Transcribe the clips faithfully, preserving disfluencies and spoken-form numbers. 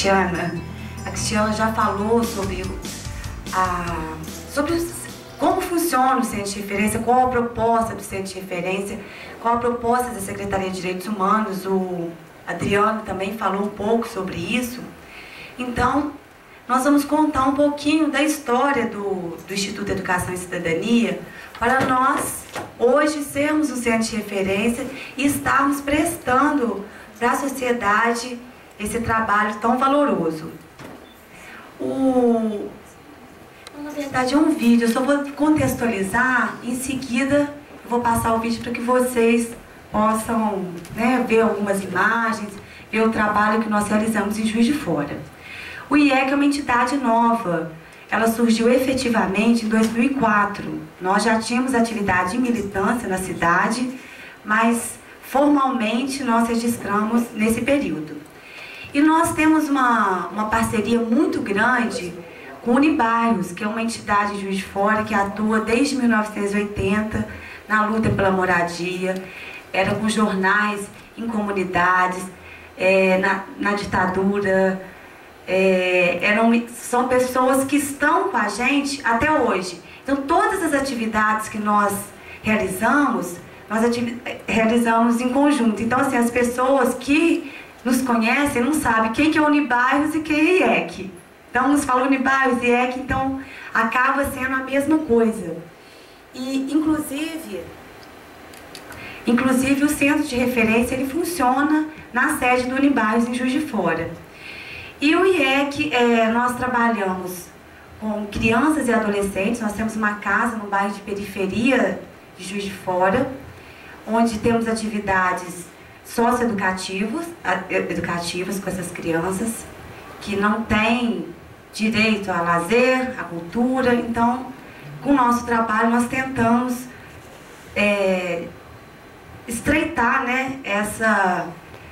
Cristiana. A Cristiana já falou sobre, a, sobre os, como funciona o Centro de Referência, qual a proposta do Centro de Referência, qual a proposta da Secretaria de Direitos Humanos. O Adriano também falou um pouco sobre isso. Então, nós vamos contar um pouquinho da história do, do Instituto Educação e Cidadania para nós, hoje, sermos um centro de referência e estarmos prestando para a sociedade esse trabalho tão valoroso. O, na verdade, é um vídeo, eu só vou contextualizar, em seguida eu vou passar o vídeo para que vocês possam, né, ver algumas imagens, ver o trabalho que nós realizamos em Juiz de Fora. O I E C é uma entidade nova, ela surgiu efetivamente em dois mil e quatro. Nós já tínhamos atividade de militância na cidade, mas formalmente nós registramos nesse período. E nós temos uma, uma parceria muito grande com o Unibairros, que é uma entidade de Juiz de Fora que atua desde mil novecentos e oitenta na luta pela moradia, era com jornais em comunidades, é, na, na ditadura. É, eram, são pessoas que estão com a gente até hoje. Então, todas as atividades que nós realizamos, nós ativ realizamos em conjunto. Então, assim, as pessoas que nos conhecem não sabem quem que é Unibairros e quem é I E C. Então, nos falam Unibairros e I E C, então acaba sendo a mesma coisa. E, inclusive, inclusive o centro de referência, ele funciona na sede do Unibairros em Juiz de Fora. E o I E C, é, nós trabalhamos com crianças e adolescentes, nós temos uma casa no bairro de periferia de Juiz de Fora, onde temos atividades socioeducativas educativas com essas crianças que não têm direito a lazer, a cultura. Então, com o nosso trabalho, nós tentamos é, estreitar, né, essa,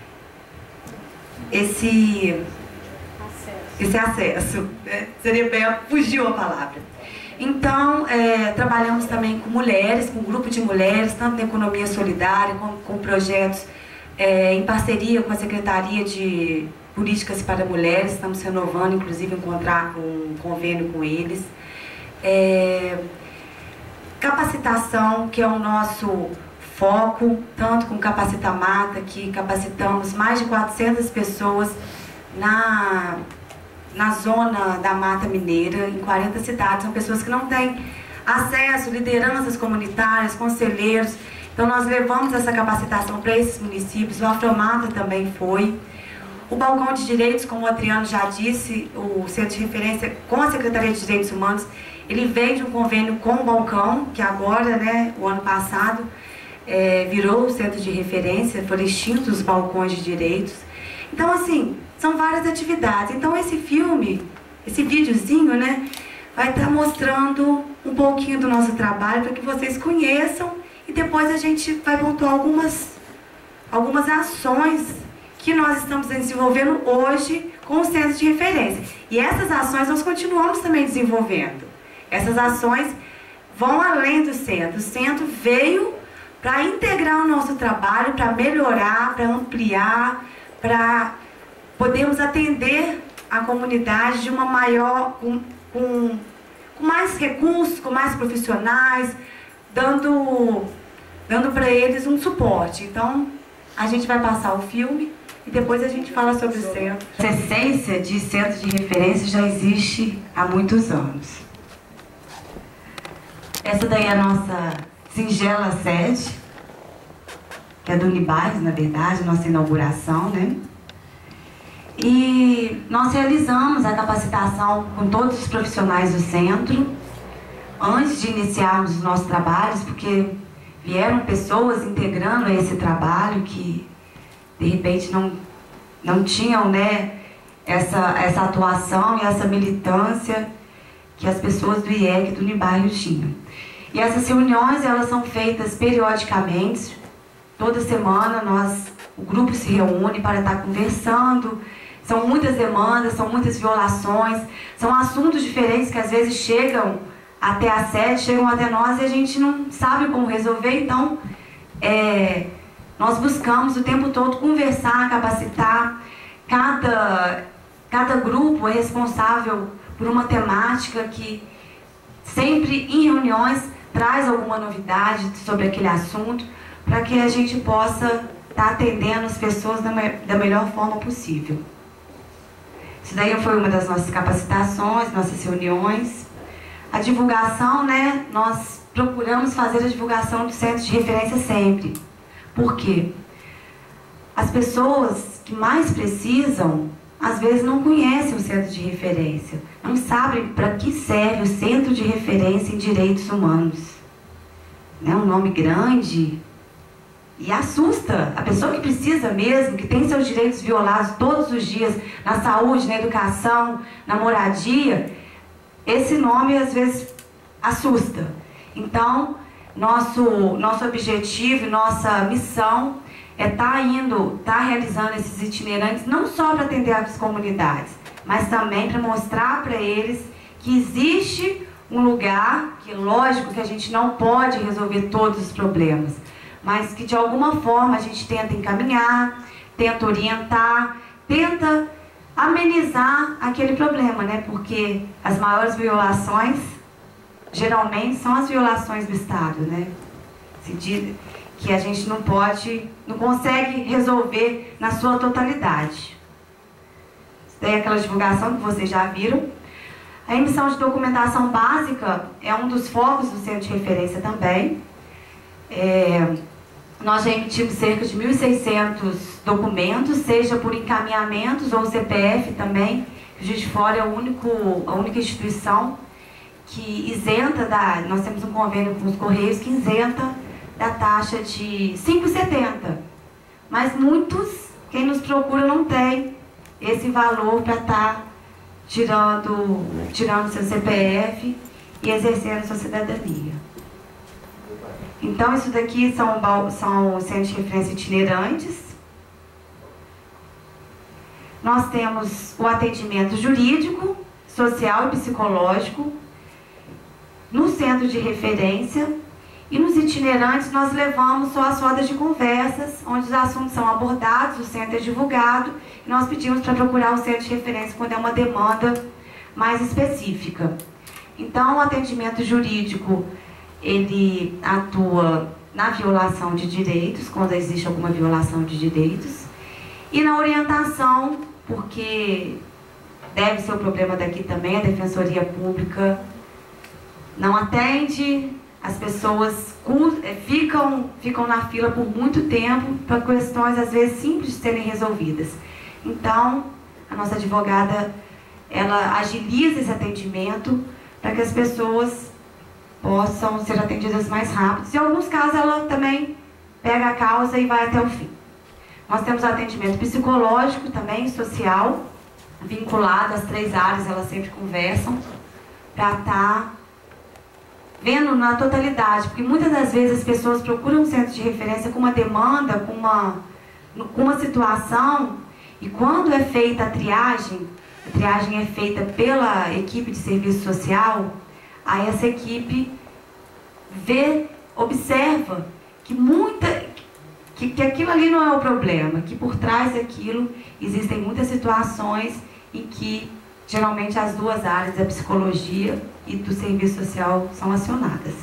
esse... esse acesso, né? Seria bem, fugiu a palavra. Então, é, trabalhamos também com mulheres, com um grupo de mulheres, tanto na economia solidária, com, com projetos é, em parceria com a Secretaria de Políticas para Mulheres. Estamos renovando, inclusive, encontrar um convênio com eles. É, capacitação, que é o nosso foco, tanto com Capacita Mata, que capacitamos mais de quatrocentas pessoas na... na zona da Mata Mineira, em quarenta cidades. São pessoas que não têm acesso, lideranças comunitárias, conselheiros. Então, nós levamos essa capacitação para esses municípios. O Afromata também foi. O Balcão de Direitos, como o Adriano já disse, o Centro de Referência com a Secretaria de Direitos Humanos, ele veio de um convênio com o Balcão, que agora, né, o ano passado, é, virou o Centro de Referência, foram extintos os balcões de direitos. Então, assim, são várias atividades. Então, esse filme, esse videozinho, né, vai estar mostrando um pouquinho do nosso trabalho para que vocês conheçam, e depois a gente vai pontuar algumas, algumas ações que nós estamos desenvolvendo hoje com o Centro de Referência. E essas ações nós continuamos também desenvolvendo. Essas ações vão além do Centro. O Centro veio para integrar o nosso trabalho, para melhorar, para ampliar, para podemos atender a comunidade de uma maior, com, com, com mais recursos, com mais profissionais, dando, dando para eles um suporte. Então, a gente vai passar o filme e depois a gente fala sobre o centro. A essência de centro de referência já existe há muitos anos. Essa daí é a nossa singela sede, que é do Unibairros, na verdade, nossa inauguração, né? E nós realizamos a capacitação com todos os profissionais do centro antes de iniciarmos os nossos trabalhos, porque vieram pessoas integrando esse trabalho que de repente não, não tinham, né, essa, essa atuação e essa militância que as pessoas do I E C e do Unibairros tinham. E essas reuniões, elas são feitas periodicamente. Toda semana nós, o grupo se reúne para estar conversando. São muitas demandas, são muitas violações, são assuntos diferentes que às vezes chegam até a sede, chegam até nós e a gente não sabe como resolver. Então, é, nós buscamos o tempo todo conversar, capacitar. Cada, Cada grupo é responsável por uma temática que sempre em reuniões traz alguma novidade sobre aquele assunto, para que a gente possa estar atendendo as pessoas da, me da melhor forma possível. Isso daí foi uma das nossas capacitações, nossas reuniões. A divulgação, né, nós procuramos fazer a divulgação do centro de referência sempre. Por quê? As pessoas que mais precisam, às vezes não conhecem o centro de referência, não sabem para que serve o Centro de Referência em Direitos Humanos. É um nome grande e assusta. A pessoa que precisa mesmo, que tem seus direitos violados todos os dias, na saúde, na educação, na moradia, esse nome às vezes assusta. Então, nosso, nosso objetivo, nossa missão é estar indo, estar realizando esses itinerantes, não só para atender as comunidades, mas também para mostrar para eles que existe um lugar, que lógico que a gente não pode resolver todos os problemas, mas que de alguma forma a gente tenta encaminhar, tenta orientar, tenta amenizar aquele problema, né? Porque as maiores violações geralmente são as violações do Estado, né? Se diz que a gente não pode, não consegue resolver na sua totalidade. Isso daí é aquela divulgação que vocês já viram. A emissão de documentação básica é um dos focos do Centro de Referência também. É, nós já emitimos cerca de mil e seiscentos documentos, seja por encaminhamentos ou C P F também. O Juiz de Fora é o único, a única instituição que isenta da... Nós temos um convênio com os Correios que isenta da taxa de cinco reais e setenta centavos. Mas muitos, quem nos procura, não tem esse valor para estar tirando, tirando seu C P F e exercendo sua cidadania. Então, isso daqui são, são centros de referência itinerantes. Nós temos o atendimento jurídico, social e psicológico no centro de referência. E nos itinerantes nós levamos só as rodas de conversas, onde os assuntos são abordados, o centro é divulgado, e nós pedimos para procurar o centro de referência quando é uma demanda mais específica. Então, o atendimento jurídico, ele atua na violação de direitos, quando existe alguma violação de direitos, e na orientação, porque deve ser o problema daqui também, a Defensoria Pública não atende. As pessoas ficam, ficam na fila por muito tempo para questões, às vezes, simples de serem resolvidas. Então, a nossa advogada, ela agiliza esse atendimento para que as pessoas possam ser atendidas mais rápido. Em alguns casos, ela também pega a causa e vai até o fim. Nós temos atendimento psicológico também, social, vinculado às três áreas, elas sempre conversam, para estar vendo na totalidade, porque muitas das vezes as pessoas procuram um centro de referência com uma demanda, com uma, com uma situação, e quando é feita a triagem, a triagem é feita pela equipe de serviço social, aí essa equipe vê, observa que, muita, que, que aquilo ali não é o problema, que por trás daquilo existem muitas situações em que geralmente as duas áreas, da psicologia e do serviço social, são acionadas.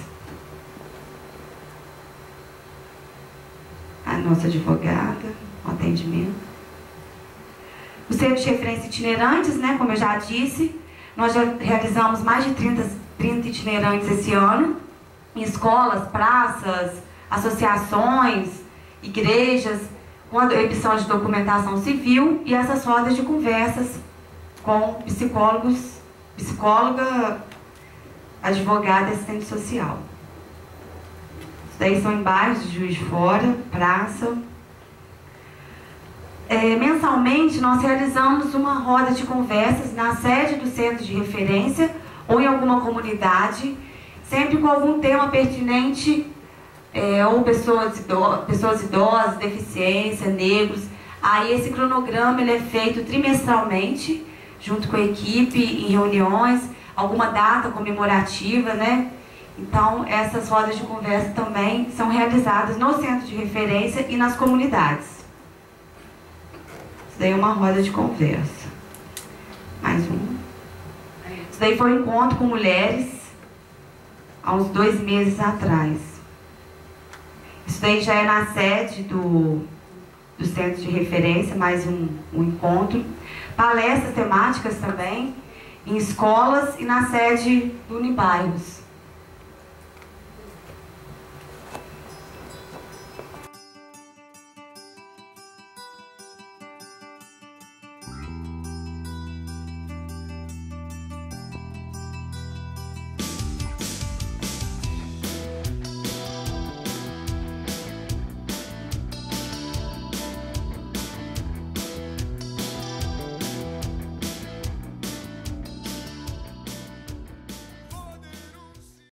A nossa advogada, o atendimento. O centro de referência itinerantes, né, como eu já disse, nós já realizamos mais de trinta, trinta itinerantes esse ano, em escolas, praças, associações, igrejas, com a emissão de documentação civil e essas rodas de conversas com psicólogos, psicóloga, advogada e assistente social. Isso daí são em bairros de Juiz de Fora, praça. É, mensalmente, nós realizamos uma roda de conversas na sede do centro de referência ou em alguma comunidade, sempre com algum tema pertinente, é, ou pessoas idosas, pessoas idosas, deficiência, negros. Aí esse cronograma ele é feito trimestralmente, junto com a equipe, em reuniões, alguma data comemorativa, né? Então, essas rodas de conversa também são realizadas no centro de referência e nas comunidades. Isso daí é uma roda de conversa. daí foi um encontro com mulheres há uns dois meses atrás. Isso daí já é na sede do, do Centro de Referência, mais um, um encontro. Palestras temáticas também, em escolas e na sede do Unibairros.